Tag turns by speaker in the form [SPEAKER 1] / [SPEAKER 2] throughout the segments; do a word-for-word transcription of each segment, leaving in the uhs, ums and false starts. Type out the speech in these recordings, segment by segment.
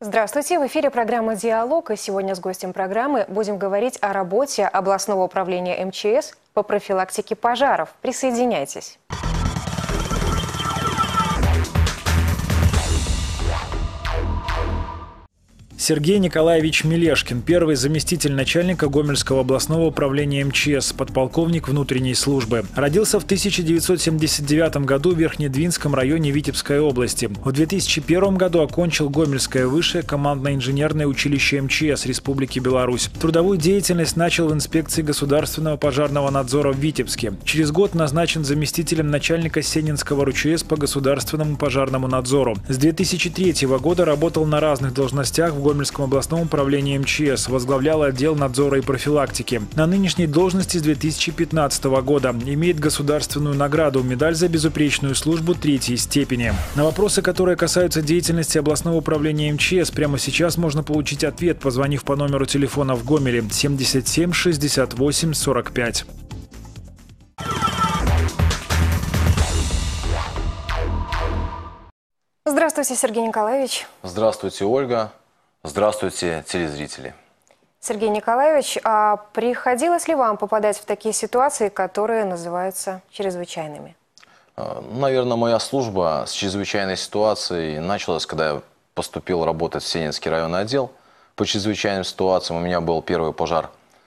[SPEAKER 1] Здравствуйте, в эфире программа «Диалог», и сегодня с гостем программы будем говорить о работе областного управления эм че эс по профилактике пожаров. Присоединяйтесь.
[SPEAKER 2] Сергей Николаевич Мелешкин, первый заместитель начальника Гомельского областного управления эм че эс, подполковник внутренней службы. Родился в тысяча девятьсот семьдесят девятом году в Верхнедвинском районе Витебской области. В две тысячи первом году окончил Гомельское высшее командно-инженерное училище эм че эс Республики Беларусь. Трудовую деятельность начал в инспекции государственного пожарного надзора в Витебске. Через год назначен заместителем начальника Сенинского эр у че эс по государственному пожарному надзору. С две тысячи третьего года работал на разных должностях в Гомельском областном управлении эм че эс, возглавлял отдел надзора и профилактики. На нынешней должности с две тысячи пятнадцатого года. Имеет государственную награду «Медаль за безупречную службу третьей степени». На вопросы, которые касаются деятельности областного управления эм че эс, прямо сейчас можно получить ответ, позвонив по номеру телефона в Гомеле семьдесят семь шестьдесят восемь сорок пять.
[SPEAKER 1] Здравствуйте, Сергей Николаевич.
[SPEAKER 3] Здравствуйте, Ольга. Здравствуйте, телезрители.
[SPEAKER 1] Сергей Николаевич, а приходилось ли вам попадать в такие ситуации, которые называются чрезвычайными?
[SPEAKER 3] Наверное, моя служба с чрезвычайной ситуацией началась, когда я поступил работать в Сенинский районный отдел. По чрезвычайным ситуациям у меня был первый пожар,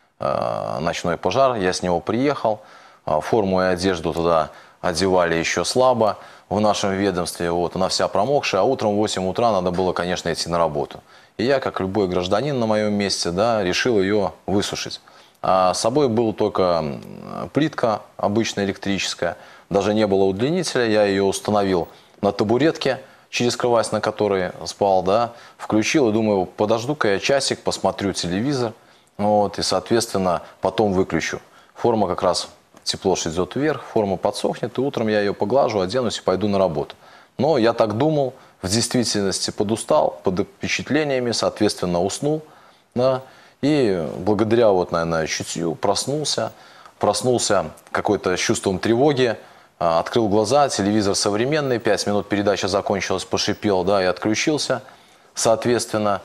[SPEAKER 3] ночной пожар. Я с него приехал. Форму и одежду туда одевали еще слабо в нашем ведомстве. Вот, она вся промокшая, а утром в восемь утра надо было, конечно, идти на работу. И я, как любой гражданин на моем месте, да, решил ее высушить. А с собой была только плитка обычная электрическая, даже не было удлинителя. Я ее установил на табуретке, через кровать, на которой спал, да, включил и думаю, подожду-ка я часик, посмотрю телевизор, вот, и, соответственно, потом выключу. Форма как раз, тепло идет вверх, форма подсохнет, и утром я ее поглажу, оденусь и пойду на работу. Но я так думал, в действительности подустал, под впечатлениями, соответственно, уснул, да, и благодаря, вот, наверное, чутью проснулся, проснулся какой-то с чувством тревоги, открыл глаза, телевизор современный, пять минут передача закончилась, пошипел, да, и отключился, соответственно,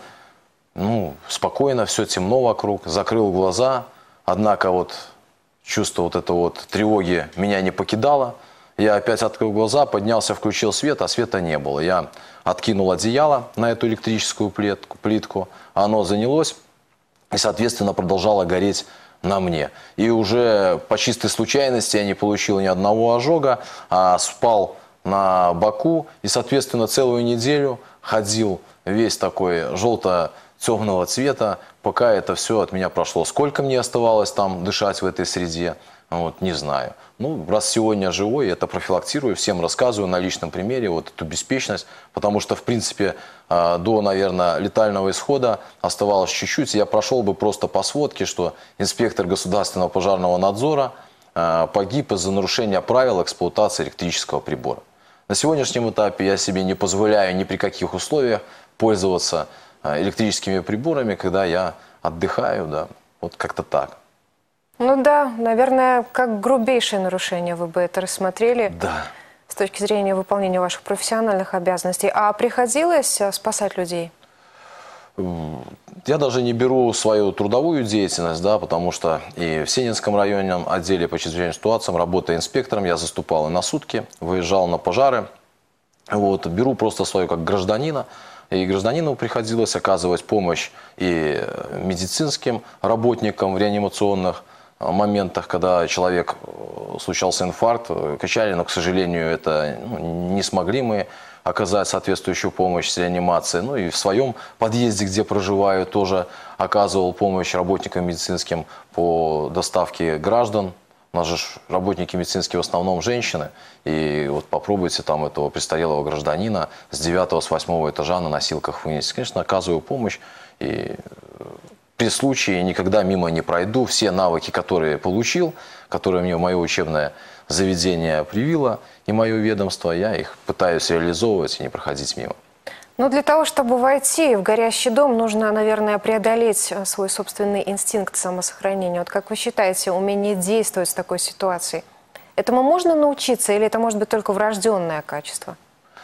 [SPEAKER 3] ну, спокойно, все темно вокруг, закрыл глаза, однако вот чувство вот этого вот тревоги меня не покидало. Я опять открыл глаза, поднялся, включил свет, а света не было. Я откинул одеяло на эту электрическую плитку, плитку, оно занялось и, соответственно, продолжало гореть на мне. И уже по чистой случайности я не получил ни одного ожога, а спал на боку и, соответственно, целую неделю ходил весь такой желто-темного цвета, пока это все от меня прошло. Сколько мне оставалось там дышать в этой среде, вот, не знаю. Ну, раз сегодня живой, это профилактирую, всем рассказываю на личном примере вот эту беспечность, потому что, в принципе, до, наверное, летального исхода оставалось чуть-чуть. Я прошел бы просто по сводке, что инспектор государственного пожарного надзора погиб из-за нарушения правил эксплуатации электрического прибора. На сегодняшнем этапе я себе не позволяю ни при каких условиях пользоваться электрическими приборами, когда я отдыхаю, да, вот как-то так.
[SPEAKER 1] Ну да, наверное, как грубейшее нарушение вы бы это рассмотрели.
[SPEAKER 3] Да.
[SPEAKER 1] С точки зрения выполнения ваших профессиональных обязанностей. А приходилось спасать людей?
[SPEAKER 3] Я даже не беру свою трудовую деятельность, да, потому что и в Сенинском районном отделе по чрезвычайным ситуациям, работая инспектором, я заступал и на сутки, выезжал на пожары. Вот, беру просто свою как гражданина. И гражданину приходилось оказывать помощь и медицинским работникам в реанимационных моментах, когда человек случался инфаркт, качали, но, к сожалению, это ну, не смогли мы оказать соответствующую помощь с реанимацией. Ну и в своем подъезде, где проживаю, тоже оказывал помощь работникам медицинским по доставке граждан. У нас же работники медицинские в основном женщины. И вот попробуйте там этого престарелого гражданина с девятого, с восьмого этажа на носилках вынести. Конечно, оказываю помощь. И при случае никогда мимо не пройду. Все навыки, которые получил, которые мне мое учебное заведение привило, и мое ведомство, я их пытаюсь реализовывать и не проходить мимо.
[SPEAKER 1] Но для того, чтобы войти в горящий дом, нужно, наверное, преодолеть свой собственный инстинкт самосохранения. Вот как вы считаете, умение действовать в такой ситуации, этому можно научиться или это может быть только врожденное качество?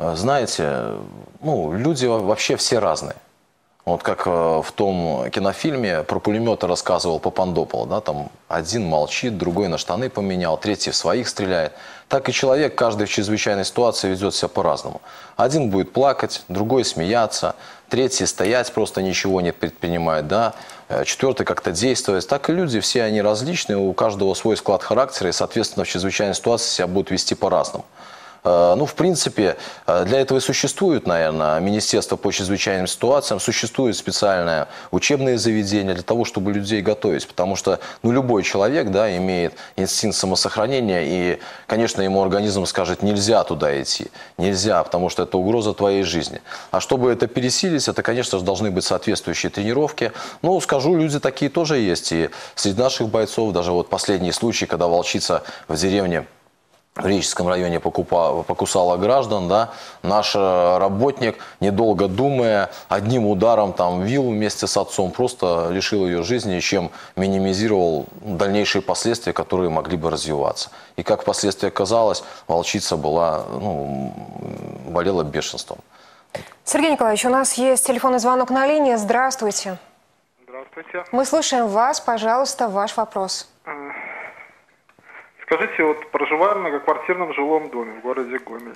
[SPEAKER 3] знаете, ну, люди вообще все разные. Вот как в том кинофильме про пулеметы рассказывал Папандополо, да, там один молчит, другой на штаны поменял, третий в своих стреляет. Так и человек, каждый в чрезвычайной ситуации ведет себя по-разному. Один будет плакать, другой смеяться, третий стоять, просто ничего не предпринимает, да, четвертый как-то действовать. Так и люди, все они различные, у каждого свой склад характера, и, соответственно, в чрезвычайной ситуации себя будут вести по-разному. Ну, в принципе, для этого и существует, наверное, Министерство по чрезвычайным ситуациям, существует специальное учебное заведение для того, чтобы людей готовить. Потому что, ну, любой человек, да, имеет инстинкт самосохранения, и, конечно, ему организм скажет: нельзя туда идти, нельзя, потому что это угроза твоей жизни. А чтобы это пересилить, это, конечно же, должны быть соответствующие тренировки. Ну, скажу, люди такие тоже есть. И среди наших бойцов, даже вот последний случай, когда волчица в деревне в Реческом районе покупала, покусала граждан, да, наш работник, недолго думая, одним ударом там вил вместе с отцом, просто лишил ее жизни, чем минимизировал дальнейшие последствия, которые могли бы развиваться. И как впоследствии оказалось, волчица была, ну, болела бешенством.
[SPEAKER 1] Сергей Николаевич, у нас есть телефонный звонок на линии. Здравствуйте.
[SPEAKER 4] Здравствуйте.
[SPEAKER 1] Мы слушаем вас. Пожалуйста, ваш вопрос.
[SPEAKER 4] Скажите, вот проживаю в многоквартирном жилом доме в городе Гомель.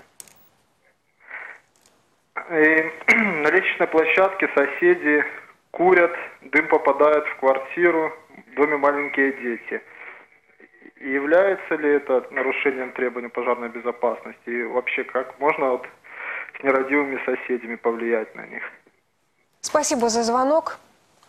[SPEAKER 4] И на лестничной площадке соседи курят, дым попадает в квартиру, в доме маленькие дети. И является ли это нарушением требований пожарной безопасности? И вообще, как можно вот с нерадивыми соседями повлиять на них?
[SPEAKER 1] Спасибо за звонок.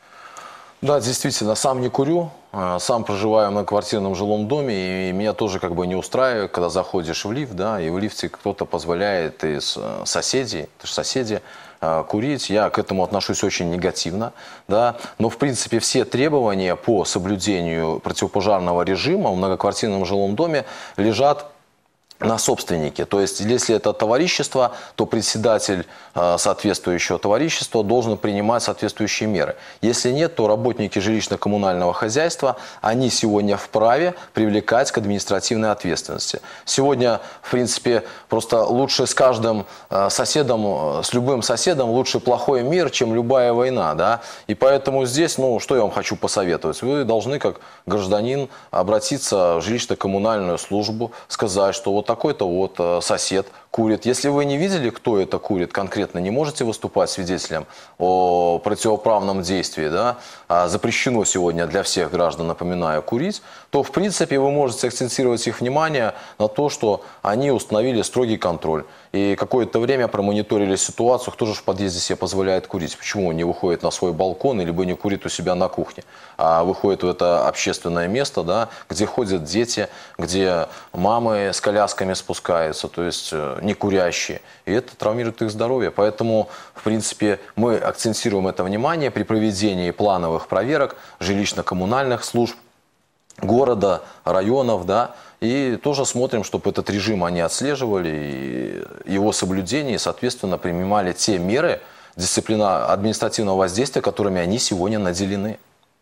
[SPEAKER 3] Да, действительно, сам не курю, сам проживаю в многоквартирном жилом доме, и меня тоже как бы не устраивает, когда заходишь в лифт, да, и в лифте кто-то позволяет из соседей, это же соседи, курить. Я к этому отношусь очень негативно, да, но в принципе все требования по соблюдению противопожарного режима в многоквартирном жилом доме лежат на собственнике. То есть, если это товарищество, то председатель э, соответствующего товарищества должен принимать соответствующие меры. Если нет, то работники жилищно-коммунального хозяйства, они сегодня вправе привлекать к административной ответственности. Сегодня, в принципе, просто лучше с каждым э, соседом, с любым соседом лучше плохой мир, чем любая война, да. И поэтому здесь, ну, что я вам хочу посоветовать? Вы должны, как гражданин, обратиться в жилищно-коммунальную службу, сказать, что вот такой-то вот сосед курит. Если вы не видели, кто это курит конкретно, не можете выступать свидетелем о противоправном действии, да, а запрещено сегодня для всех граждан, напоминаю, курить, то в принципе вы можете акцентировать их внимание на то, что они установили строгий контроль. И какое-то время промониторили ситуацию, кто же в подъезде себе позволяет курить. Почему он не выходит на свой балкон, либо не курит у себя на кухне, а выходит в это общественное место, да, где ходят дети, где мамы с колясками спускаются, то есть не курящие. И это травмирует их здоровье. Поэтому, в принципе, мы акцентируем это внимание при проведении плановых проверок жилищно-коммунальных служб города, районов, да, и тоже смотрим, чтобы этот режим они отслеживали, и его соблюдение, и, соответственно, принимали те меры дисциплина административного воздействия, которыми они сегодня наделены.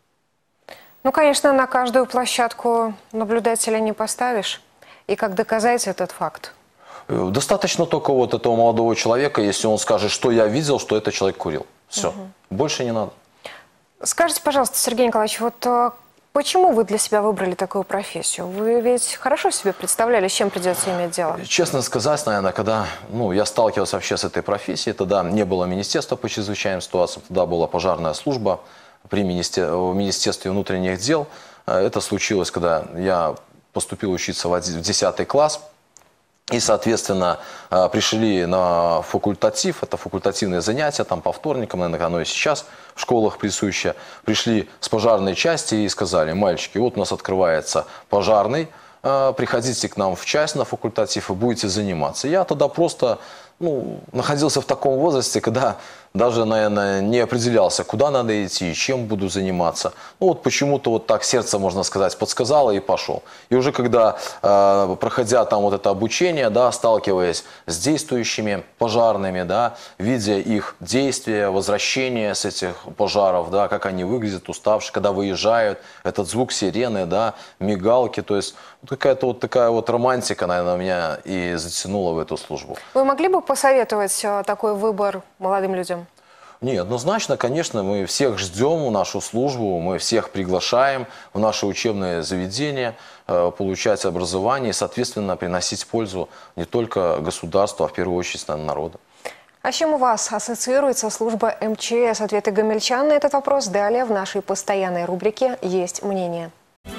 [SPEAKER 1] Ну, конечно, на каждую площадку наблюдателя не поставишь. И как доказать этот факт?
[SPEAKER 3] Достаточно только вот этого молодого человека, если он скажет, что я видел, что этот человек курил. Все. Угу. Больше не надо.
[SPEAKER 1] Скажите, пожалуйста, Сергей Николаевич, вот почему вы для себя выбрали такую профессию? Вы ведь хорошо себе представляли, с чем придется иметь дело? Честно
[SPEAKER 3] сказать, наверное, когда ну, я сталкивался вообще с этой профессией, тогда не было Министерства по чрезвычайным ситуациям, тогда была пожарная служба при министер... в Министерстве внутренних дел. Это случилось, когда я поступил учиться в десятый класс. И, соответственно, пришли на факультатив, это факультативные занятия, там по вторникам, наверное, оно и сейчас в школах присуще. Пришли с пожарной части и сказали: мальчики, вот у нас открывается пожарный, приходите к нам в часть на факультатив и будете заниматься. Я тогда просто ну, находился в таком возрасте, когда даже, наверное, не определялся, куда надо идти, чем буду заниматься. Ну вот почему-то вот так сердце, можно сказать, подсказало и пошел. И уже когда, э, проходя там вот это обучение, да, сталкиваясь с действующими пожарными, да, видя их действия, возвращение с этих пожаров, да, как они выглядят, уставшие, когда выезжают, этот звук сирены, да, мигалки, то есть вот какая-то вот такая вот романтика, наверное, меня и затянула в эту службу.
[SPEAKER 1] Вы могли бы посоветовать э, такой выбор молодым людям?
[SPEAKER 3] Нет, однозначно, конечно, мы всех ждем в нашу службу, мы всех приглашаем в наши учебные заведения, э, получать образование и, соответственно, приносить пользу не только государству, а в первую очередь народу.
[SPEAKER 1] А с чем у вас ассоциируется служба эм че эс? Ответы гомельчан на этот вопрос далее в нашей постоянной рубрике «Есть мнение».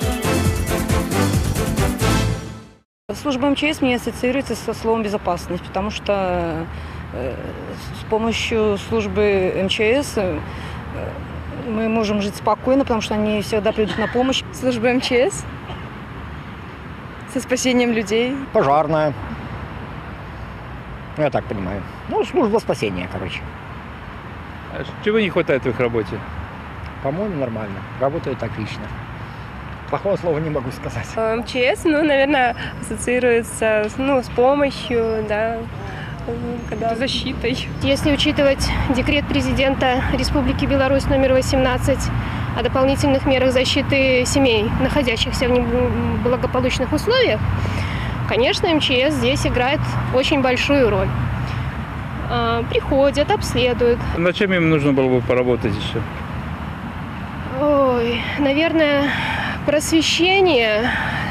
[SPEAKER 5] Служба эм че эс мне ассоциируется со словом «безопасность», потому что э, с помощью службы эм че эс э, мы можем жить спокойно, потому что они всегда придут на помощь.
[SPEAKER 6] Служба эм че эс со спасением людей.
[SPEAKER 7] Пожарная. Ну, я так понимаю. Ну, служба спасения, короче.
[SPEAKER 8] А чего не хватает в их работе?
[SPEAKER 7] По-моему, нормально. Работает отлично. Плохого слова не могу сказать.
[SPEAKER 6] эм че эс, ну, наверное, ассоциируется ну, с помощью, да, когда... защитой.
[SPEAKER 9] Если учитывать декрет президента Республики Беларусь номер восемнадцать о дополнительных мерах защиты семей, находящихся в неблагополучных условиях, конечно, эм че эс здесь играет очень большую роль. Приходят, обследуют.
[SPEAKER 8] Над чем им нужно было бы поработать еще?
[SPEAKER 9] Ой, наверное, просвещение.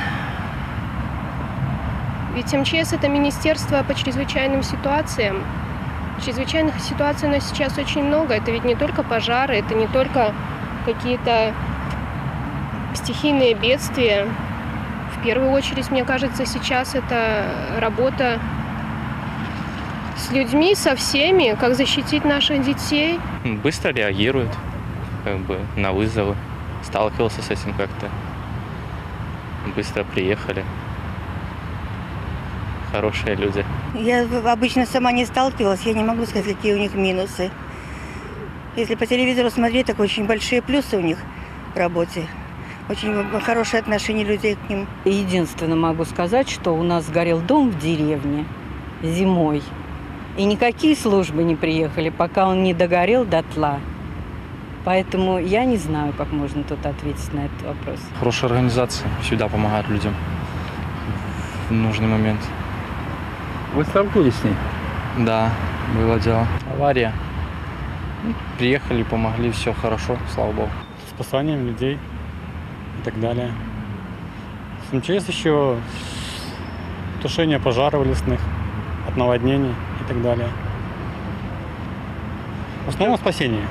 [SPEAKER 9] Ведь эм че эс – это министерство по чрезвычайным ситуациям. Чрезвычайных ситуаций у нас сейчас очень много. Это ведь не только пожары, это не только какие-то стихийные бедствия. В первую очередь, мне кажется, сейчас это работа с людьми, со всеми, как защитить наших детей.
[SPEAKER 10] Быстро реагирует как бы, на вызовы. Сталкивался с этим как-то. Быстро приехали. Хорошие люди.
[SPEAKER 5] Я обычно сама не сталкивалась, я не могу сказать, какие у них минусы. Если по телевизору смотреть, так очень большие плюсы у них в работе. Очень хорошее отношение людей к ним.
[SPEAKER 11] Единственное могу сказать, что у нас сгорел дом в деревне зимой. И никакие службы не приехали, пока он не догорел дотла. Поэтому я не знаю, как можно тут ответить на этот вопрос.
[SPEAKER 10] Хорошая организация, всегда помогает людям в нужный момент.
[SPEAKER 8] Вы столкнулись с ней?
[SPEAKER 10] Да, было дело. Авария. Приехали, помогли, все хорошо, слава богу.
[SPEAKER 12] Спасанием людей и так далее. С эм че эс еще тушение пожаров лесных, от наводнений и так далее. В основном спасение.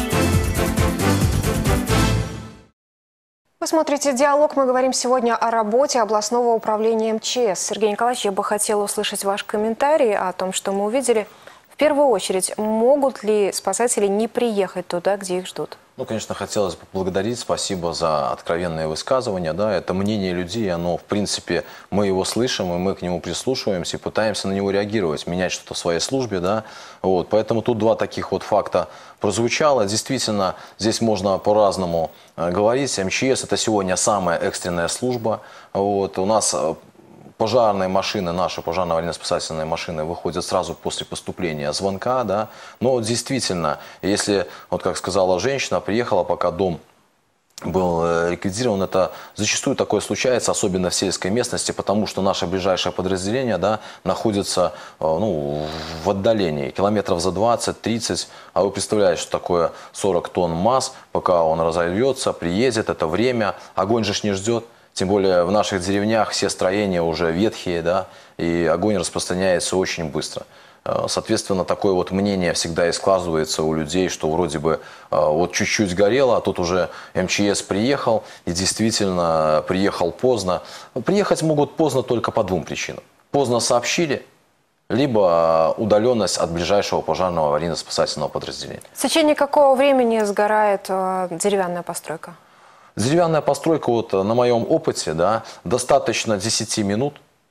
[SPEAKER 1] Вы смотрите «Диалог». Мы говорим сегодня о работе областного управления эм че эс. Сергей Николаевич, я бы хотела услышать ваш комментарий о том, что мы увидели. В первую очередь, могут ли спасатели не приехать туда, где их ждут?
[SPEAKER 3] Ну, конечно, хотелось бы поблагодарить, спасибо за откровенные высказывания, да, это мнение людей, оно, в принципе, мы его слышим, и мы к нему прислушиваемся и пытаемся на него реагировать, менять что-то в своей службе, да, вот, поэтому тут два таких вот факта прозвучало, действительно, здесь можно по-разному э, говорить, эм че эс это сегодня самая экстренная служба, вот, у нас пожарные машины, наши пожарно-аварийно-спасательные машины выходят сразу после поступления звонка, да. Но действительно, если, вот как сказала женщина, приехала, пока дом был ликвидирован, это зачастую такое случается, особенно в сельской местности, потому что наше ближайшее подразделение, да, находится ну, в отдалении, километров за двадцать-тридцать, а вы представляете, что такое сорок тонн МАЗ, пока он разовьется, приедет, это время, огонь же ж не ждет. Тем более в наших деревнях все строения уже ветхие, да, и огонь распространяется очень быстро. Соответственно, такое вот мнение всегда и складывается у людей, что вроде бы вот чуть-чуть горело, а тут уже эм че эс приехал, и действительно приехал поздно. Приехать могут поздно только по двум причинам. Поздно сообщили, либо удаленность от ближайшего пожарного аварийно-спасательного подразделения.
[SPEAKER 1] В течение какого времени сгорает э, деревянная постройка?
[SPEAKER 3] Деревянная постройка, вот на моем опыте, да, достаточно десяти минут,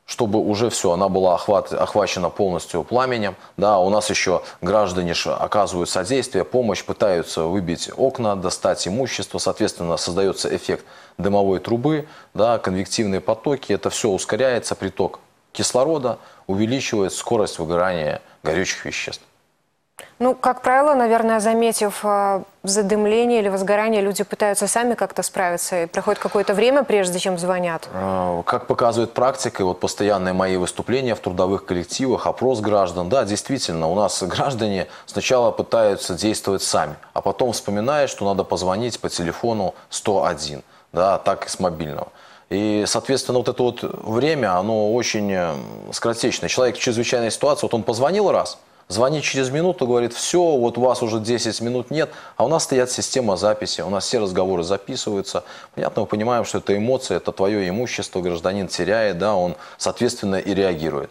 [SPEAKER 3] чтобы уже все, она была охват, охвачена полностью пламенем. Да, у нас еще граждане оказывают содействие, помощь, пытаются выбить окна, достать имущество. Соответственно, создается эффект дымовой трубы, да, конвективные потоки. Это все ускоряется, приток кислорода увеличивает скорость выгорания горючих веществ.
[SPEAKER 1] Ну, как правило, наверное, заметив э, задымление или возгорание, люди пытаются сами как-то справиться. И проходит какое-то время, прежде чем звонят.
[SPEAKER 3] Как показывает практика, и вот постоянные мои выступления в трудовых коллективах, опрос граждан, да, действительно, у нас граждане сначала пытаются действовать сами, а потом вспоминают, что надо позвонить по телефону сто один, да, так и с мобильного. И, соответственно, вот это вот время, оно очень скоротечное. Человек в чрезвычайной ситуации, вот он позвонил раз, звонит через минуту, говорит, все, вот у вас уже десять минут нет, а у нас стоит система записи, у нас все разговоры записываются. Понятно, мы понимаем, что это эмоции, это твое имущество, гражданин теряет, да, он, соответственно, и реагирует.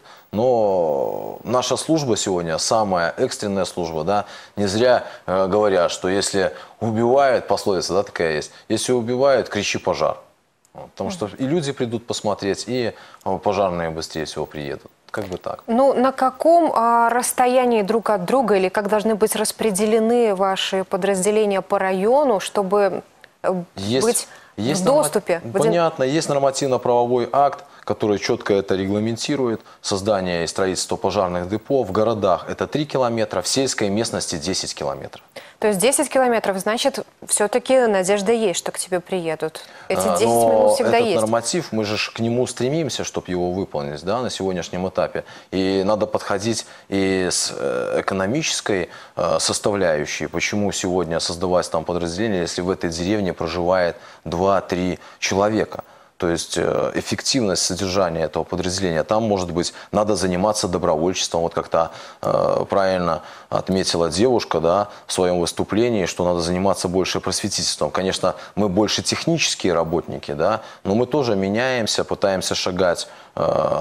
[SPEAKER 3] Но наша служба сегодня, самая экстренная служба, да, не зря э, говорят, что если убивают, пословица, да, такая есть, если убивают, кричи пожар. Потому что и люди придут посмотреть, и пожарные быстрее всего приедут. Как бы так.
[SPEAKER 1] Ну, на каком а, расстоянии друг от друга или как должны быть распределены ваши подразделения по району, чтобы есть, быть есть в доступе?
[SPEAKER 3] Норма... Понятно, есть нормативно-правовой акт, который четко это регламентирует. Создание и строительство пожарных депо в городах это три километра, в сельской местности десять километров.
[SPEAKER 1] То есть десять километров, значит, все-таки надежда есть, что к тебе приедут. Эти десять минут всегда
[SPEAKER 3] этот
[SPEAKER 1] есть.
[SPEAKER 3] Норматив, мы же к нему стремимся, чтобы его выполнить, да, на сегодняшнем этапе. И надо подходить и с экономической составляющей. Почему сегодня создавать там подразделение, если в этой деревне проживает два-три человека? То есть эффективность содержания этого подразделения, там, может быть, надо заниматься добровольчеством. Вот как-то э, правильно отметила девушка, да, в своем выступлении, что надо заниматься больше просветительством. Конечно, мы больше технические работники, да, но мы тоже меняемся, пытаемся шагать э,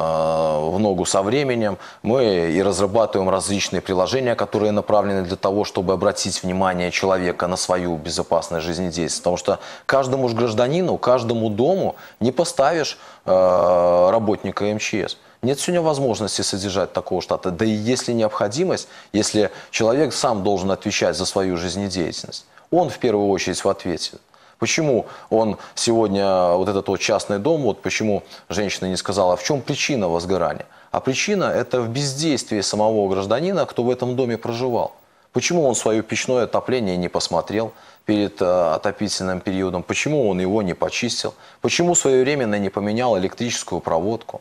[SPEAKER 3] в ногу со временем. Мы и разрабатываем различные приложения, которые направлены для того, чтобы обратить внимание человека на свою безопасность жизнедеятельности. Потому что каждому же гражданину, каждому дому не поставишь э, работника эм че эс. Нет сегодня возможности содержать такого штата. Да и если необходимость, если человек сам должен отвечать за свою жизнедеятельность, он в первую очередь в ответе. Почему он сегодня, вот этот вот частный дом, вот почему женщина не сказала, в чем причина возгорания? А причина это в бездействии самого гражданина, кто в этом доме проживал. Почему он свое печное отопление не посмотрел перед э, отопительным периодом? Почему он его не почистил? Почему своевременно не поменял электрическую проводку?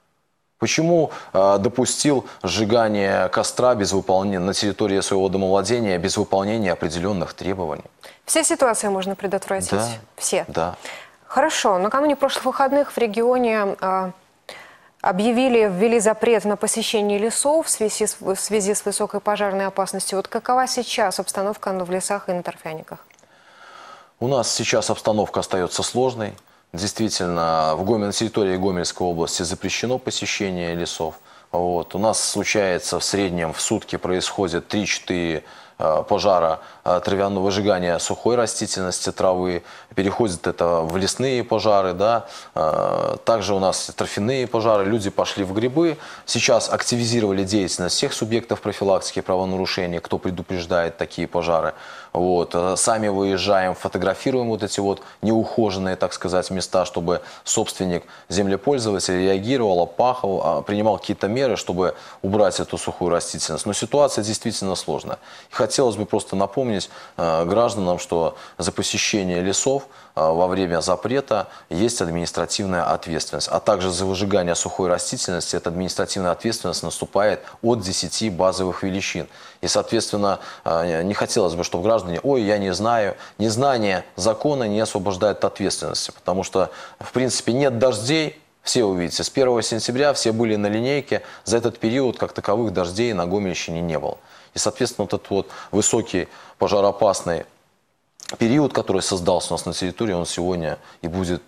[SPEAKER 3] Почему э, допустил сжигание костра без выполнения, на территории своего домовладения без выполнения определенных требований?
[SPEAKER 1] Все ситуации можно предотвратить?
[SPEAKER 3] Да.
[SPEAKER 1] Все?
[SPEAKER 3] Да.
[SPEAKER 1] Хорошо. Накануне прошлых выходных в регионе э, объявили, ввели запрет на посещение лесов в связи, с, в связи с высокой пожарной опасностью. Вот какова сейчас обстановка в лесах и на торфяниках?
[SPEAKER 3] У нас сейчас обстановка остается сложной. Действительно, в Гомель, на территории Гомельской области запрещено посещение лесов. Вот. У нас случается в среднем в сутки происходит три-четыре пожара травяного выжигания сухой растительности, травы. Переходит это в лесные пожары. Да. Также у нас торфяные пожары. Люди пошли в грибы. Сейчас активизировали деятельность всех субъектов профилактики правонарушений, кто предупреждает такие пожары. Вот. Сами выезжаем, фотографируем вот эти вот неухоженные, так сказать, места, чтобы собственник, землепользователь реагировал, опахал, принимал какие-то меры, чтобы убрать эту сухую растительность. Но ситуация действительно сложная. И хотелось бы просто напомнить э, гражданам, что за посещение лесов э, во время запрета есть административная ответственность. А также за выжигание сухой растительности эта административная ответственность наступает от десяти базовых величин. И, соответственно, э, не хотелось бы, чтобы граждане, ой, я не знаю, незнание закона не освобождает от ответственности. Потому что, в принципе, нет дождей. Все увидите, с первого сентября все были на линейке, за этот период как таковых дождей на Гомельщине не было. И, соответственно, вот этот вот высокий пожароопасный период, который создался у нас на территории, он сегодня и будет,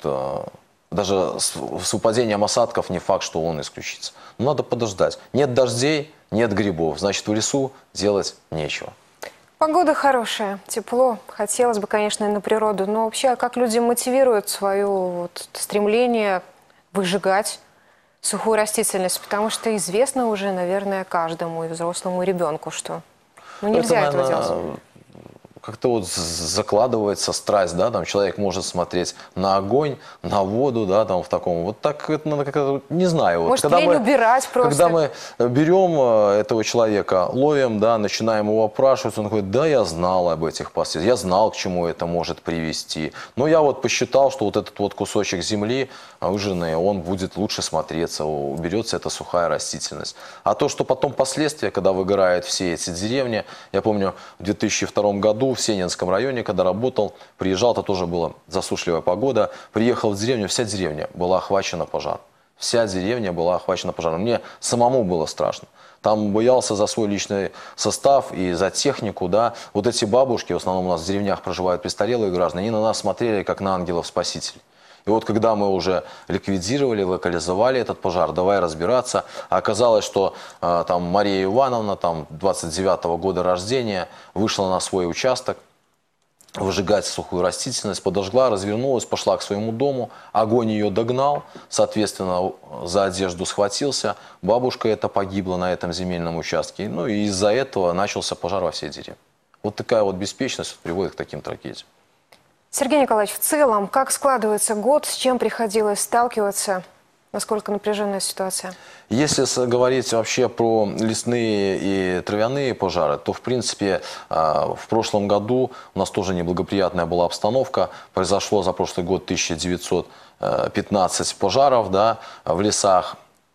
[SPEAKER 3] даже с выпадением осадков не факт, что он исключится. Но надо подождать. Нет дождей, нет грибов, значит, в лесу делать нечего.
[SPEAKER 1] Погода хорошая, тепло. Хотелось бы, конечно, и на природу. Но вообще, как люди мотивируют свое вот стремление выжигать сухую растительность? Потому что известно уже, наверное, каждому, и взрослому, и ребенку, что ну, нельзя
[SPEAKER 3] это,
[SPEAKER 1] этого
[SPEAKER 3] наверное,
[SPEAKER 1] делать.
[SPEAKER 3] Как-то вот закладывается страсть, да, там человек может смотреть на огонь, на воду, да, там в таком, вот так, это надо как-то, не знаю. Вот,
[SPEAKER 1] может,
[SPEAKER 3] когда
[SPEAKER 1] лень
[SPEAKER 3] мы,
[SPEAKER 1] убирать просто.
[SPEAKER 3] Когда мы берем этого человека, ловим, да, начинаем его опрашивать, он говорит, да, я знал об этих последствиях, я знал, к чему это может привести, но я вот посчитал, что вот этот вот кусочек земли выжженный, он будет лучше смотреться, уберется эта сухая растительность. А то, что потом последствия, когда выгорают все эти деревни, я помню, в две тысячи втором году в Сенинском районе, когда работал, приезжал, это тоже была засушливая погода, приехал в деревню, вся деревня была охвачена пожаром. Вся деревня была охвачена пожаром. Мне самому было страшно. Там боялся за свой личный состав и за технику, да. Вот эти бабушки, в основном у нас в деревнях проживают престарелые граждане, они на нас смотрели как на ангелов-спасителей. И вот когда мы уже ликвидировали, локализовали этот пожар, давай разбираться, оказалось, что э, там Мария Ивановна, там двадцать девятого года рождения, вышла на свой участок выжигать сухую растительность, подожгла, развернулась, пошла к своему дому, огонь ее догнал, соответственно, за одежду схватился, бабушка эта погибла на этом земельном участке, ну и из-за этого начался пожар во всей деревне. Вот такая вот беспечность приводит к таким трагедиям.
[SPEAKER 1] Сергей Николаевич, в целом, как складывается год, с чем приходилось сталкиваться, насколько напряженная ситуация?
[SPEAKER 3] Если говорить вообще про лесные и травяные пожары, то, в принципе, в прошлом году у нас тоже неблагоприятная была обстановка. Произошло за прошлый год тысяча девятьсот пятнадцать пожаров, да, в лесах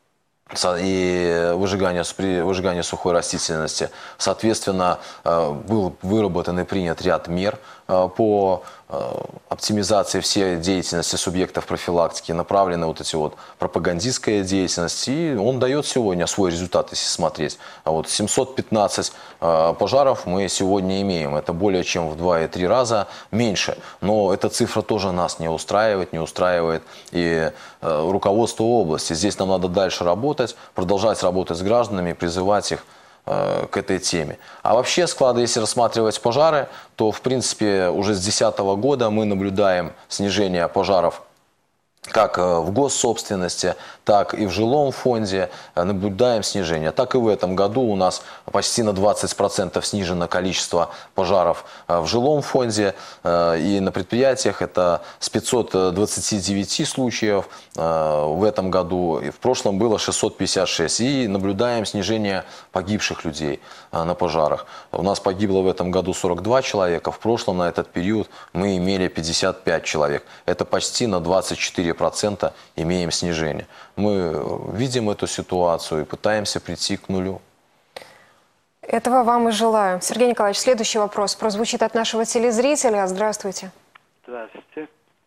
[SPEAKER 3] и выжигание, при выжигании сухой растительности. Соответственно, был выработан и принят ряд мер по оптимизации всей деятельности субъектов профилактики, направлены вот эти вот пропагандистская деятельность, и он дает сегодня свой результат, если смотреть. А вот семьсот пятнадцать пожаров мы сегодня имеем, это более чем в два и три раза меньше, но эта цифра тоже нас не устраивает, не устраивает и руководство области. Здесь нам надо дальше работать, продолжать работать с гражданами, призывать их к этой теме. А вообще склады, если рассматривать пожары, то в принципе уже с две тысячи десятого года мы наблюдаем снижение пожаров как в госсобственности, так и в жилом фонде, наблюдаем снижение. Так и в этом году у нас почти на двадцать процентов снижено количество пожаров в жилом фонде, и на предприятиях это с пятисот двадцати девяти случаев в этом году, и в прошлом было шестьсот пятьдесят шесть. И наблюдаем снижение погибших людей на пожарах. У нас погибло в этом году сорок два человека, в прошлом на этот период мы имели пятьдесят пять человек. Это почти на двадцать четыре процента имеем снижение. Мы видим эту ситуацию и пытаемся прийти к нулю.
[SPEAKER 1] Этого вам и желаю. Сергей Николаевич, следующий вопрос прозвучит от нашего телезрителя. Здравствуйте.
[SPEAKER 13] Здравствуйте.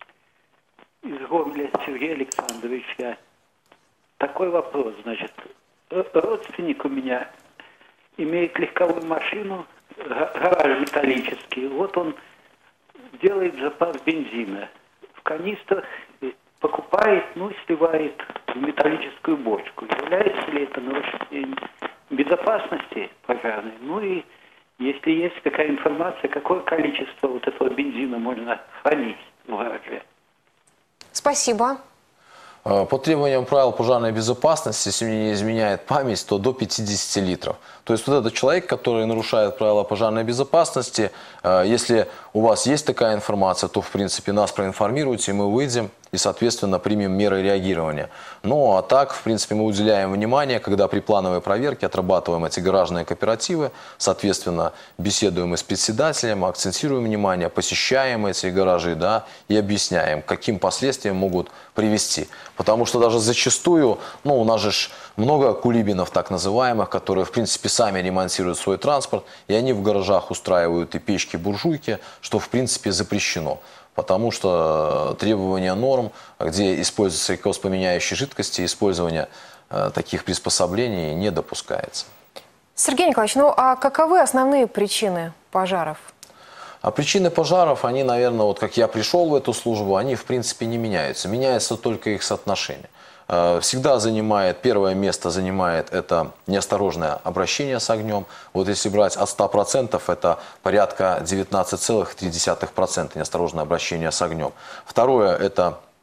[SPEAKER 13] Из Гомеля Сергей Александрович. Я. Такой вопрос, значит. Родственник у меня имеет легковую машину, гараж металлический. Вот он делает запас бензина. В канистрах покупает, ну, сливает в металлическую бочку. Является ли это нарушением безопасности пожарной? Ну и если есть такая информация, какое количество вот этого бензина можно хранить в гараже?
[SPEAKER 1] Спасибо.
[SPEAKER 3] По требованиям правил пожарной безопасности, если мне не изменяет память, то до пятидесяти литров. То есть вот этот человек, который нарушает правила пожарной безопасности, если у вас есть такая информация, то в принципе нас проинформируйте, мы выйдем и, соответственно, примем меры реагирования. Ну, а так, в принципе, мы уделяем внимание, когда при плановой проверке отрабатываем эти гаражные кооперативы, соответственно, беседуем и с председателем, акцентируем внимание, посещаем эти гаражи, да, и объясняем, к каким последствиям могут привести. Потому что даже зачастую, ну, у нас же много кулибинов так называемых, которые, в принципе, сами ремонтируют свой транспорт, и они в гаражах устраивают и печки-буржуйки, что, в принципе, запрещено. Потому что требования норм, где используются воспламеняющие жидкости, использование э, таких приспособлений не допускается.
[SPEAKER 1] Сергей Николаевич, ну а каковы основные причины пожаров?
[SPEAKER 3] А причины пожаров, они, наверное, вот как я пришел в эту службу, они в принципе не меняются. Меняется только их соотношение. Всегда занимает, первое место занимает это неосторожное обращение с огнем. Вот если брать от ста процентов, это порядка девятнадцать целых три десятых процента неосторожное обращение с огнем. Второе – это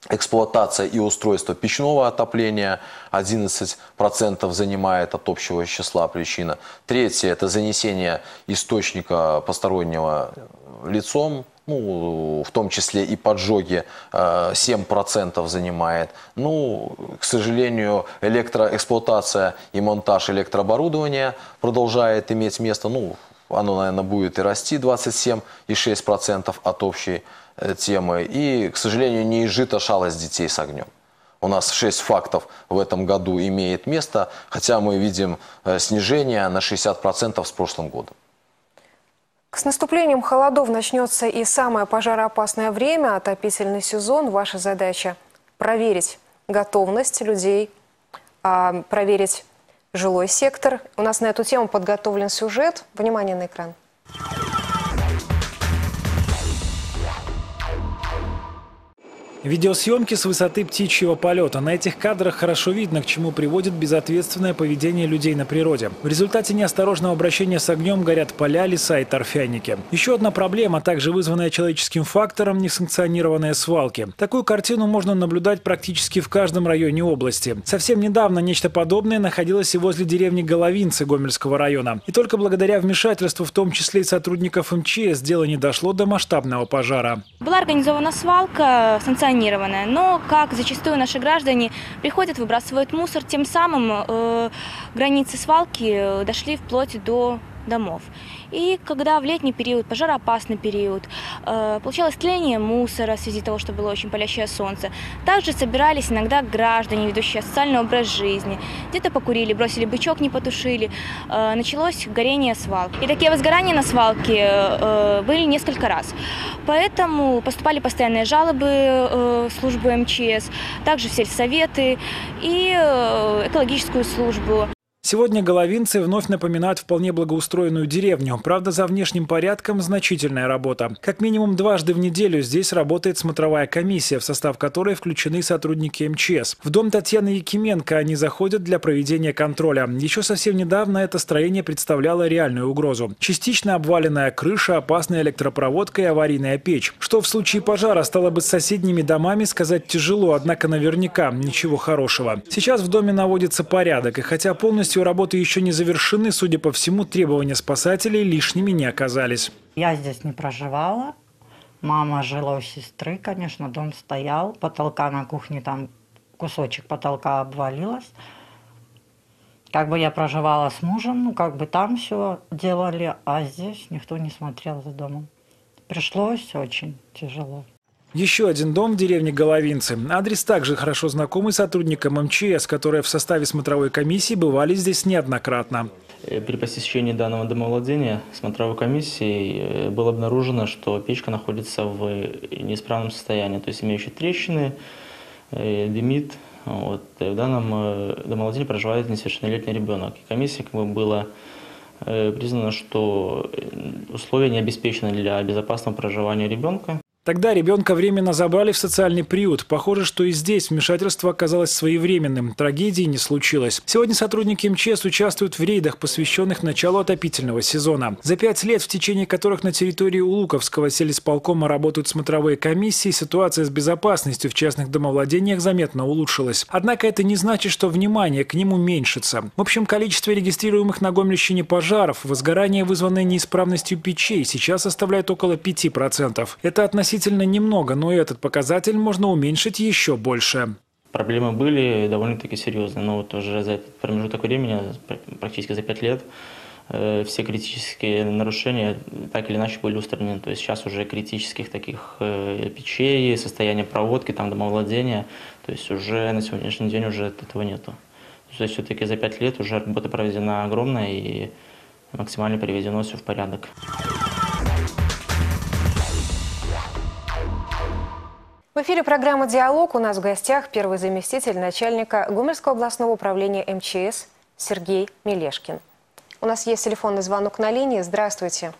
[SPEAKER 3] эксплуатация и устройство печного отопления, одиннадцать процентов занимает от общего числа причина. Третье – это занесение источника постороннего лицом, ну, в том числе и поджоги, семь процентов занимает. Ну, к сожалению, электроэксплуатация и монтаж электрооборудования продолжает иметь место. Ну, оно, наверное, будет и расти, двадцать семь и шесть десятых процента от общей темы. И, к сожалению, не изжита шалость детей с огнем. У нас шесть фактов в этом году имеет место, хотя мы видим снижение на шестьдесят процентов с прошлым годом.
[SPEAKER 1] С наступлением холодов начнется и самое пожароопасное время, отопительный сезон. Ваша задача – проверить готовность людей, проверить жилой сектор. У нас на эту тему подготовлен сюжет. Внимание на экран.
[SPEAKER 2] Видеосъемки с высоты птичьего полета. На этих кадрах хорошо видно, к чему приводит безответственное поведение людей на природе. В результате неосторожного обращения с огнем горят поля, леса и торфяники. Еще одна проблема, также вызванная человеческим фактором – несанкционированные свалки. Такую картину можно наблюдать практически в каждом районе области. Совсем недавно нечто подобное находилось и возле деревни Головинцы Гомельского района. И только благодаря вмешательству, в том числе и сотрудников эм че эс, дело не дошло до масштабного пожара.
[SPEAKER 14] Была организована свалка санкционированная. Но, как зачастую наши граждане приходят, выбрасывают мусор, тем самым э, границы свалки дошли вплоть до домов. И когда в летний период, пожароопасный период, э, получалось тление мусора в связи того, что было очень палящее солнце, также собирались иногда граждане, ведущие социальный образ жизни. Где-то покурили, бросили бычок, не потушили. Э, началось горение свалки. И такие возгорания на свалке э, были несколько раз. Поэтому поступали постоянные жалобы э, в службу эм че эс, также в сельсоветы и э, экологическую службу.
[SPEAKER 2] Сегодня головинцы вновь напоминают вполне благоустроенную деревню. Правда, за внешним порядком значительная работа. Как минимум дважды в неделю здесь работает смотровая комиссия, в состав которой включены сотрудники эм че эс. В дом Татьяны Якименко они заходят для проведения контроля. Еще совсем недавно это строение представляло реальную угрозу. Частично обваленная крыша, опасная электропроводка и аварийная печь. Что в случае пожара стало бы с соседними домами, сказать тяжело, однако наверняка ничего хорошего. Сейчас в доме наводится порядок, и хотя полностью работы еще не завершены, судя по всему, требования спасателей лишними не оказались.
[SPEAKER 15] Я здесь не проживала. Мама жила у сестры, конечно, дом стоял. Потолка на кухне, там кусочек потолка обвалилось. Как бы я проживала с мужем, ну как бы там все делали, а здесь никто не смотрел за домом. Пришлось очень тяжело.
[SPEAKER 2] Еще один дом в деревне Головинцы. Адрес также хорошо знакомый сотрудникам эм че эс, которые в составе смотровой комиссии бывали здесь неоднократно.
[SPEAKER 10] При посещении данного домовладения смотровой комиссией было обнаружено, что печка находится в неисправном состоянии, то есть имеющая трещины, дымит. Вот. В данном домовладении проживает несовершеннолетний ребенок. И комиссии как бы было признано, что условия не обеспечены для безопасного проживания ребенка.
[SPEAKER 2] Тогда ребенка временно забрали в социальный приют. Похоже, что и здесь вмешательство оказалось своевременным. Трагедии не случилось. Сегодня сотрудники эм че эс участвуют в рейдах, посвященных началу отопительного сезона. За пять лет, в течение которых на территории Улуковского сельисполкома работают смотровые комиссии, ситуация с безопасностью в частных домовладениях заметно улучшилась. Однако это не значит, что внимание к ним уменьшится. В общем количестве регистрируемых на Гомельщине пожаров, возгорания, вызванные неисправностью печей, сейчас составляет около пяти процентов. Это относительно Относительно немного, но этот показатель можно уменьшить еще больше.
[SPEAKER 10] Проблемы были довольно-таки серьезные, но вот уже за этот промежуток времени, практически за пять лет, все критические нарушения так или иначе были устранены. То есть сейчас уже критических таких печей, состояние проводки, там домовладения, то есть уже на сегодняшний день уже этого нету. То есть все-таки за пять лет уже работа проведена огромная и максимально приведено все в порядок.
[SPEAKER 1] В эфире программа «Диалог». У нас в гостях первый заместитель начальника Гомельского областного управления эм че эс Сергей Мелешкин. У нас есть телефонный звонок на линии. Здравствуйте.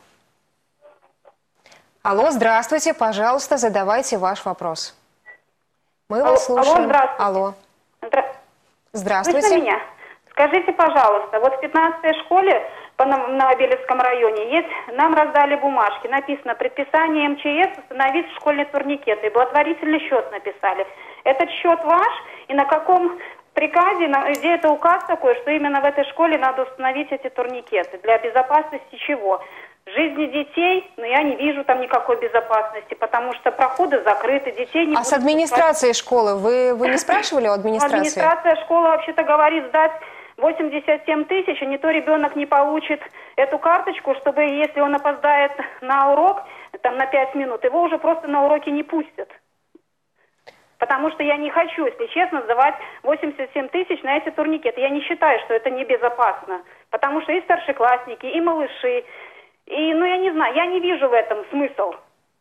[SPEAKER 1] Алло, здравствуйте. Пожалуйста, задавайте ваш вопрос. Мы вас
[SPEAKER 16] Алло,
[SPEAKER 1] слушаем.
[SPEAKER 16] здравствуйте.
[SPEAKER 1] Алло.
[SPEAKER 16] Здра...
[SPEAKER 1] Здравствуйте.
[SPEAKER 16] Слышно меня? Скажите, пожалуйста, вот в пятнадцатой школе по Нов- Новобелевском районе. Есть, нам раздали бумажки, написано предписание эм че эс установить школьные турникеты. Благотворительный счет написали. Этот счет ваш, и на каком приказе, на- где это указ такой, что именно в этой школе надо установить эти турникеты? Для безопасности чего? Жизни детей, но я не вижу там никакой безопасности, потому что проходы закрыты, детей не
[SPEAKER 1] А
[SPEAKER 16] будут
[SPEAKER 1] с администрацией
[SPEAKER 16] пускать.
[SPEAKER 1] школы вы, вы не спрашивали у администрации?
[SPEAKER 16] Администрация школы вообще-то говорит сдать восемьдесят семь тысяч, а не то ребенок не получит эту карточку, чтобы если он опоздает на урок, там на пять минут, его уже просто на уроки не пустят. Потому что я не хочу, если честно, сдавать восемьдесят семь тысяч на эти турникеты. Я не считаю, что это небезопасно. Потому что и старшеклассники, и малыши, и, ну, я не знаю, я не вижу в этом смысл.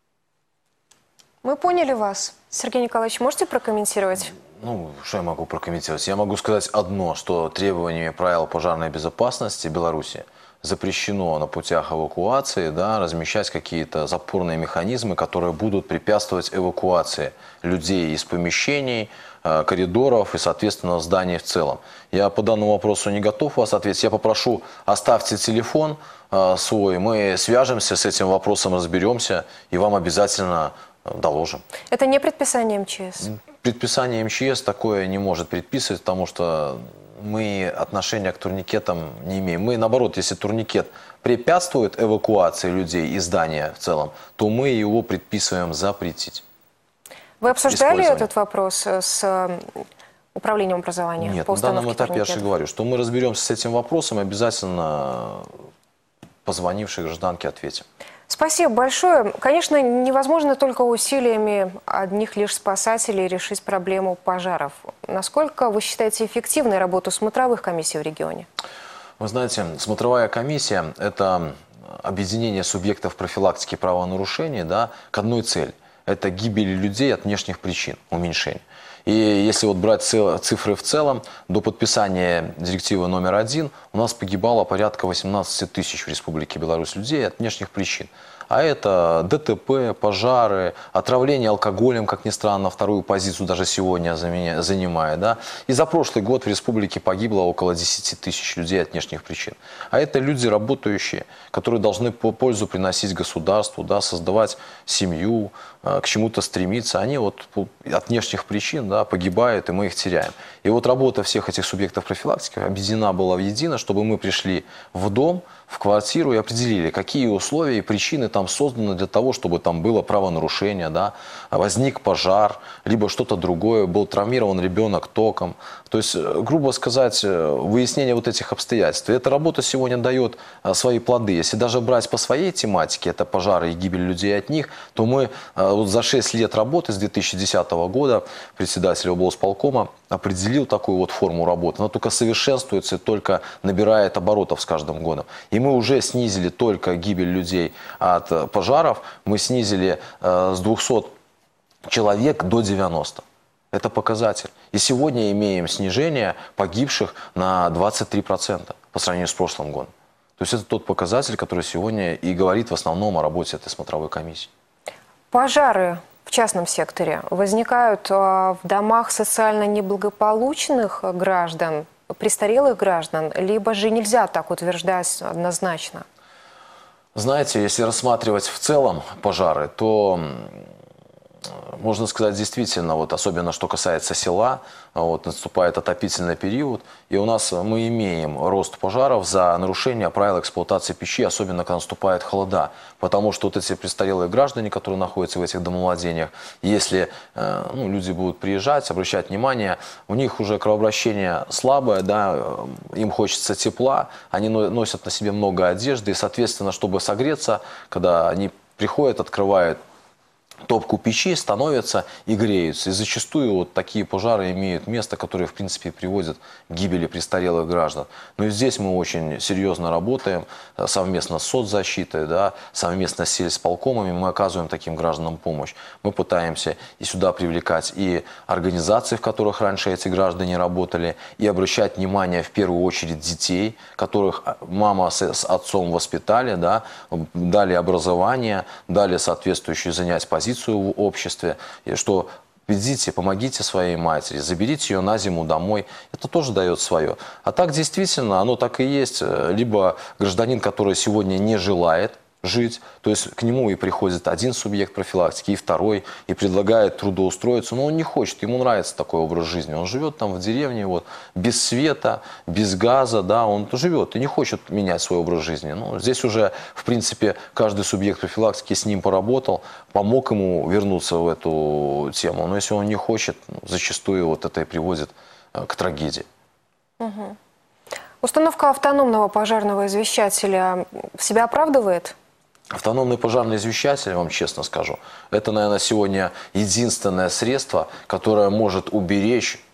[SPEAKER 1] Мы поняли вас. Сергей Николаевич, можете прокомментировать?
[SPEAKER 3] Ну, что я могу прокомментировать? Я могу сказать одно, что требованиями правил пожарной безопасности Беларуси запрещено на путях эвакуации, да, размещать какие-то запорные механизмы, которые будут препятствовать эвакуации людей из помещений, э, коридоров и, соответственно, зданий в целом. Я по данному вопросу не готов вас ответить. Я попрошу, оставьте телефон э, свой, мы свяжемся с этим вопросом, разберемся и вам обязательно доложим.
[SPEAKER 1] Это не предписание эм че эс?
[SPEAKER 3] Предписание эм че эс такое не может предписывать, потому что мы отношения к турникетам не имеем. Мы, наоборот, если турникет препятствует эвакуации людей из здания в целом, то мы его предписываем запретить.
[SPEAKER 1] Вы обсуждали этот вопрос с управлением образования?
[SPEAKER 3] Нет,
[SPEAKER 1] по
[SPEAKER 3] на данном
[SPEAKER 1] установке
[SPEAKER 3] этапе я же
[SPEAKER 1] турникетов?
[SPEAKER 3] говорю, что мы разберемся с этим вопросом и обязательно позвонившей гражданке ответим.
[SPEAKER 1] Спасибо большое. Конечно, невозможно только усилиями одних лишь спасателей решить проблему пожаров. Насколько вы считаете эффективной работу смотровых комиссий в регионе?
[SPEAKER 3] Вы знаете, смотровая комиссия – это объединение субъектов профилактики правонарушений, да, к одной цели. Это гибель людей от внешних причин, уменьшение. И если вот брать цифры в целом, до подписания директивы номер один у нас погибало порядка восемнадцати тысяч в Республике Беларусь людей от внешних причин. А это дэ тэ пэ, пожары, отравление алкоголем, как ни странно, вторую позицию даже сегодня занимает. Да? И за прошлый год в республике погибло около десяти тысяч людей от внешних причин. А это люди работающие, которые должны пользу приносить государству, да, создавать семью, к чему-то стремиться. Они вот от внешних причин, да, погибают, и мы их теряем. И вот работа всех этих субъектов профилактики объединена была в едино, чтобы мы пришли в дом, в квартиру и определили, какие условия и причины там созданы для того, чтобы там было правонарушение, да, возник пожар, либо что-то другое, был травмирован ребенок током. То есть, грубо сказать, выяснение вот этих обстоятельств. И эта работа сегодня дает свои плоды. Если даже брать по своей тематике, это пожары и гибель людей от них, то мы вот за шесть лет работы с две тысячи десятого года председатель облсполкома определил такую вот форму работы. Она только совершенствуется и только набирает оборотов с каждым годом. И мы уже снизили только гибель людей от пожаров, мы снизили э, с двухсот человек до девяноста. Это показатель. И сегодня имеем снижение погибших на двадцать три процента по сравнению с прошлым годом. То есть это тот показатель, который сегодня и говорит в основном о работе этой смотровой комиссии.
[SPEAKER 1] Пожары в частном секторе возникают в домах социально неблагополучных граждан, престарелых граждан, либо же нельзя так утверждать однозначно?
[SPEAKER 3] Знаете, если рассматривать в целом пожары, то можно сказать действительно, вот особенно что касается села, вот наступает отопительный период, и у нас мы имеем рост пожаров за нарушение правил эксплуатации печи, особенно когда наступает холода, потому что вот эти престарелые граждане, которые находятся в этих домовладениях, если ну, люди будут приезжать, обращать внимание, у них уже кровообращение слабое, да, им хочется тепла, они носят на себе много одежды, и, соответственно, чтобы согреться, когда они приходят, открывают топку печи, становятся и греются. И зачастую вот такие пожары имеют место, которые, в принципе, приводят к гибели престарелых граждан. Но и здесь мы очень серьезно работаем, совместно с соцзащитой, да, совместно с сельсполкомами мы оказываем таким гражданам помощь. Мы пытаемся и сюда привлекать и организации, в которых раньше эти граждане работали, и обращать внимание в первую очередь детей, которых мама с отцом воспитали, да, дали образование, дали соответствующие занять позицию в обществе, что в придите, помогите своей матери, заберите ее на зиму домой. Это тоже дает свое. А так действительно, оно так и есть. Либо гражданин, который сегодня не желает жить, то есть к нему и приходит один субъект профилактики, и второй, и предлагает трудоустроиться, но он не хочет, ему нравится такой образ жизни. Он живет там в деревне, вот, без света, без газа, да, он живет и не хочет менять свой образ жизни. Ну, здесь уже, в принципе, каждый субъект профилактики с ним поработал, помог ему вернуться в эту тему. Но если он не хочет, зачастую вот это и приводит к трагедии.
[SPEAKER 1] Угу. Установка автономного пожарного извещателя себя оправдывает?
[SPEAKER 3] Автономный пожарный извещатель, я вам честно скажу, это, наверное, сегодня единственное средство, которое может уберечь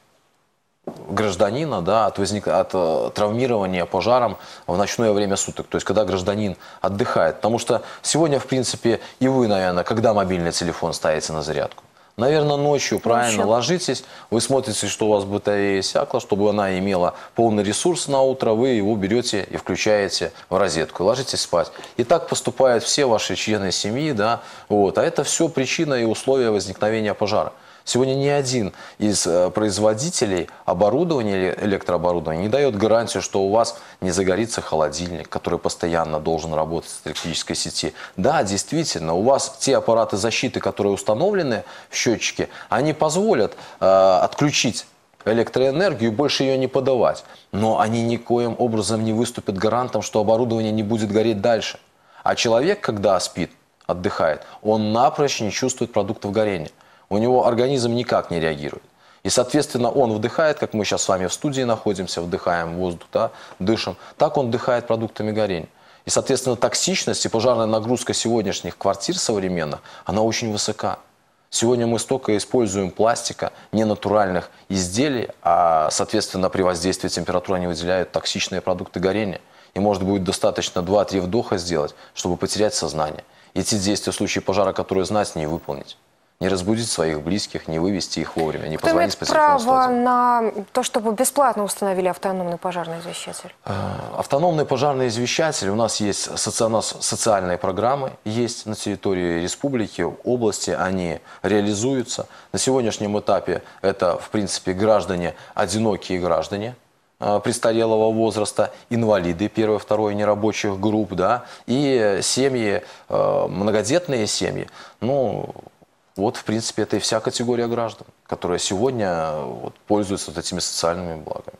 [SPEAKER 3] гражданина, да, от, возник... от э, травмирования пожаром в ночное время суток. То есть, когда гражданин отдыхает. Потому что сегодня, в принципе, и вы, наверное, когда мобильный телефон ставите на зарядку? Наверное, ночью, правильно, ночью. Ложитесь, вы смотрите, что у вас батарея иссякла, чтобы она имела полный ресурс на утро, вы его берете и включаете в розетку, и ложитесь спать. И так поступают все ваши члены семьи, да, вот. А это все причина и условия возникновения пожара. Сегодня ни один из производителей оборудования, электрооборудования не дает гарантию, что у вас не загорится холодильник, который постоянно должен работать с электрической сети. Да, действительно, у вас те аппараты защиты, которые установлены в счетчике, они позволят э, отключить электроэнергию и больше ее не подавать. Но они никоим образом не выступят гарантом, что оборудование не будет гореть дальше. А человек, когда спит, отдыхает, он напрочь не чувствует продуктов горения. У него организм никак не реагирует. И, соответственно, он вдыхает, как мы сейчас с вами в студии находимся, вдыхаем воздух, да, дышим, так он вдыхает продуктами горения. И, соответственно, токсичность и пожарная нагрузка сегодняшних квартир современных, она очень высока. Сегодня мы столько используем пластика, ненатуральных изделий, а, соответственно, при воздействии температуры они выделяют токсичные продукты горения. И, может быть, достаточно два-три вдоха сделать, чтобы потерять сознание. И те действия в случае пожара, которые знать, не выполнить. Не разбудить своих близких, не вывести их вовремя, не
[SPEAKER 1] Кто
[SPEAKER 3] позвонить по телефону.
[SPEAKER 1] Кто имеет право на то, чтобы бесплатно установили автономный пожарный извещатель?
[SPEAKER 3] Автономный пожарный извещатель. У нас есть соци... социальные программы, есть на территории республики, области, они реализуются. На сегодняшнем этапе это, в принципе, граждане, одинокие граждане престарелого возраста, инвалиды первой, второй нерабочих групп, да, и семьи, многодетные семьи. Ну, вот, в принципе, это и вся категория граждан, которая сегодня вот, пользуется вот этими социальными благами.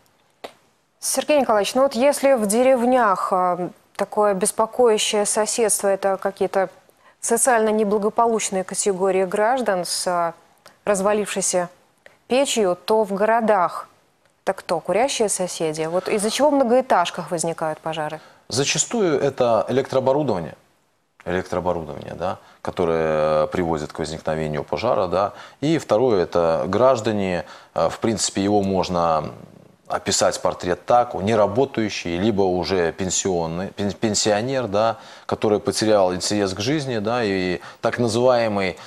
[SPEAKER 1] Сергей Николаевич, ну вот если в деревнях такое беспокоящее соседство, это какие-то социально неблагополучные категории граждан с развалившейся печью, то в городах это кто? Курящие соседи? Вот из-за чего в многоэтажках возникают пожары?
[SPEAKER 3] Зачастую это электрооборудование. электрооборудование, да, которое приводит к возникновению пожара. Да. И второе, это граждане, в принципе, его можно описать портрет так, неработающий, либо уже пенсионный, пенсионер, да, который потерял интерес к жизни, да, и так называемый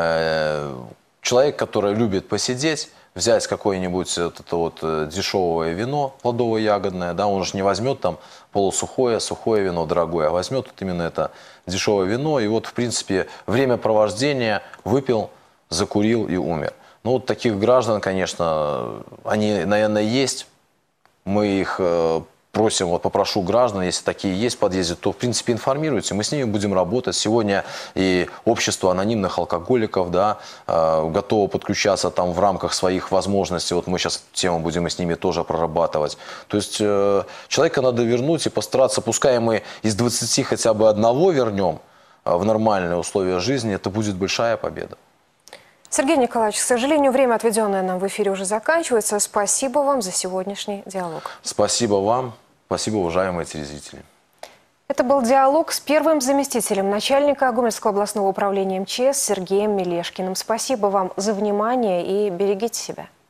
[SPEAKER 3] э, человек, который любит посидеть, взять какое-нибудь вот это вот дешевое вино, плодово-ягодное, да, он же не возьмет там полусухое, сухое вино, дорогое, а возьмет вот именно это дешевое вино, и вот, в принципе, времяпровождения выпил, закурил и умер. Ну, вот таких граждан, конечно, они, наверное, есть. Мы их э, просим, вот попрошу граждан, если такие есть в подъезде, то, в принципе, информируйте, мы с ними будем работать. Сегодня и общество анонимных алкоголиков, да, э, готово подключаться там в рамках своих возможностей. Вот мы сейчас эту тему будем и с ними тоже прорабатывать. То есть э, человека надо вернуть и постараться, пускай мы из двадцати хотя бы одного вернем э, в нормальные условия жизни, это будет большая победа.
[SPEAKER 1] Сергей Николаевич, к сожалению, время, отведенное нам в эфире, уже заканчивается. Спасибо вам за сегодняшний диалог.
[SPEAKER 3] Спасибо вам. Спасибо, уважаемые телезрители.
[SPEAKER 1] Это был диалог с первым заместителем начальника Гомельского областного управления МЧС Сергеем Мелешкиным. Спасибо вам за внимание и берегите себя.